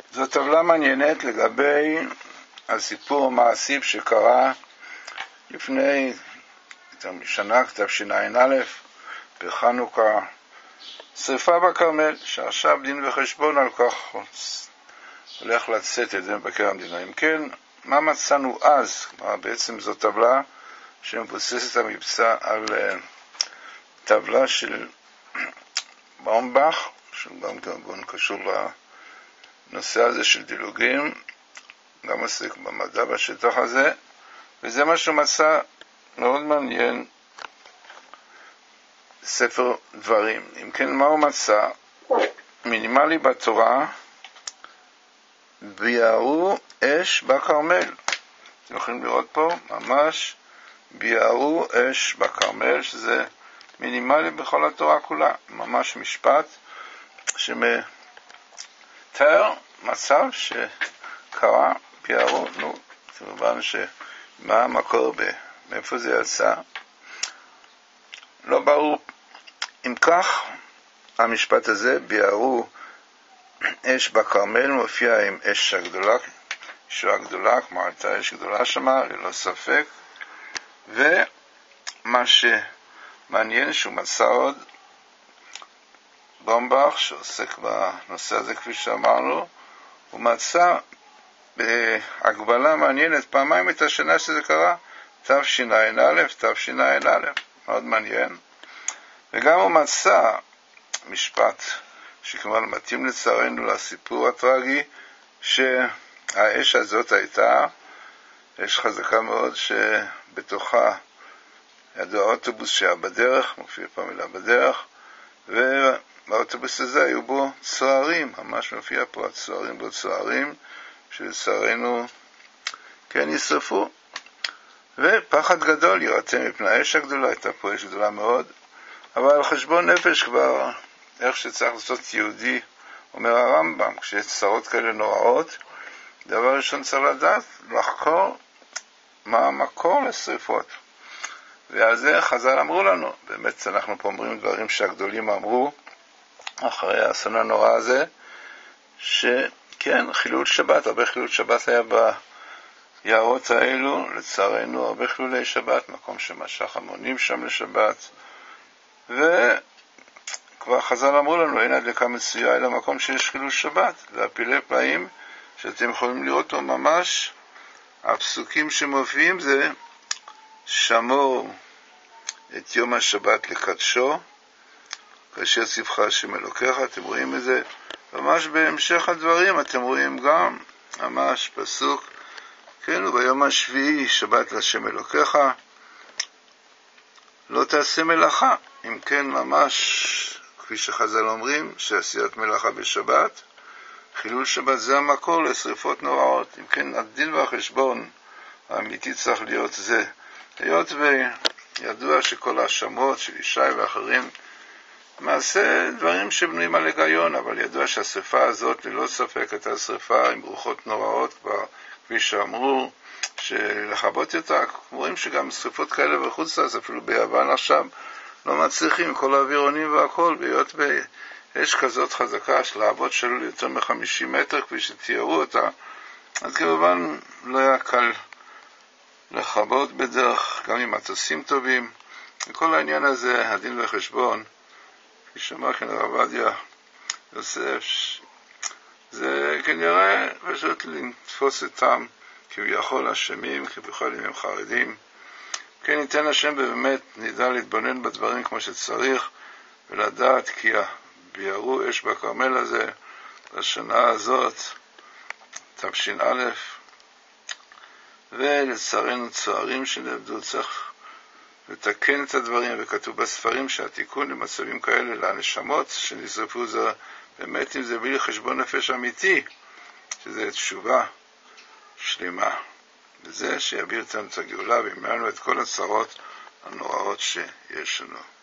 זו טבלה מעניינת לגבי הסיפור המעשי שקרה לפני שנה, תשע"א, בחנוכה, שריפה בכרמל, שעכשיו דין וחשבון על כך הולך לצאת את זה מבקר המדינה. אם כן, מה מצאנו אז? בעצם זו טבלה שמבוססת המבצע על טבלה של באומבך, שגם כמובן קשור לנושא הזה של דילוגים, גם עסק במדע בשטח הזה, וזה מה שמצא מאוד מעניין, ספר דברים. אם כן, מה הוא מצא? מינימלי בתורה, ביערו אש בכרמל. אתם יכולים לראות פה ממש ביערו אש בכרמל, שזה מינימלי בכל התורה כולה, ממש משפט שמתאר מצב שקרה ביערו. כמובן שמה המקור מאיפה זה יצא לא ברור. אם כך, המשפט הזה, ביערו אש בכרמל, מופיע עם אש הגדולה, אישה גדולה, כמו הייתה אש גדולה שמה, ללא ספק. ומה שמעניין שהוא מצא עוד באומבך, שעוסק בנושא הזה כפי שאמרנו, הוא מצא בהגבלה מעניינת פעמיים את השנה שזה קרה, תשע"א, מאוד מעניין. וגם הוא מצא משפט שכמובן מתאים לצערנו לסיפור הטרגי, שהאש הזאת הייתה אש חזקה מאוד, שבתוכה ידוע האוטובוס שהיה בדרך, מופיע פעם מילה בדרך, ובאוטובוס הזה היו בו צוערים, ממש מופיע פה הצוערים בו צוערים, שלצערנו כן ישרפו. ופחד גדול יראתם מפני האש הגדולה, הייתה פה אש גדולה מאוד, אבל על חשבון נפש כבר, איך שצריך לעשות יהודי, אומר הרמב"ם, כשיש צרות כאלה נוראות, דבר ראשון צריך לדעת, לחקור מה המקור לשריפות. ועל זה חז"ל אמרו לנו, באמת אנחנו פה אומרים דברים שהגדולים אמרו, אחרי האסון הנורא הזה, שכן, חילול שבת, הרבה חילול שבת היה ביערות האלו, לצערנו הרבה חילולי שבת, מקום שמשך המונים שם לשבת, וכבר חז"ל אמרו לנו, אין הדלקה מצויה אלא מקום שיש חילול שבת, והפילי פלאים שאתם יכולים לראות לו ממש, הפסוקים שמופיעים זה, שמור את יום השבת לקדשו, כאשר ציווך השם אלוקיך, אתם רואים את זה, ממש בהמשך הדברים, אתם רואים גם, ממש פסוק, כן, וביום השביעי שבת להשם אלוקיך, לא תעשה מלאכה. אם כן, ממש, כפי שחז"ל אומרים, שעשיית מלאכה בשבת, חילול שבת זה המקור לשריפות נוראות. אם כן, הדין והחשבון האמיתי צריך להיות זה, היות וידוע שכל השמות של ישי ואחרים, מעשה דברים שבנויים על היגיון, אבל ידוע שהשריפה הזאת ללא ספק הייתה שריפה עם רוחות נוראות, כבר כפי שאמרו, שלחבות אותה, רואים שגם שריפות כאלה וחוץ לארץ, אפילו ביוון עכשיו, לא מצליחים, כל האווירונים והכל, בהיות יש כזאת חזקה של להבות שלו יותר מ-50 מטר, כפי שתיארו אותה, אז כמובן לא היה קל לחבות בדרך, גם עם מטוסים טובים, וכל העניין הזה, הדין וחשבון, כפי שאמר כאן הרב עובדיה יוסף, זה כנראה פשוט לתפוס אותם כביכול אשמים, כביכול אם הם חרדים. כן, ניתן השם באמת נדע להתבונן בדברים כמו שצריך, ולדעת כי ביערו אש בכרמל הזה, לשנה הזאת, תשע"א, ולצערנו צוערים שנאבדו, צריך לתקן את הדברים, וכתוב בספרים שהתיקון למצבים כאלה, לנשמות שנשרפו, זה באמת אם זה בלי חשבון נפש אמיתי, שזה תשובה שלמה, וזה שיביא אותנו את הגאולה וימנע לנו את כל הצרות הנוראות שיש לנו.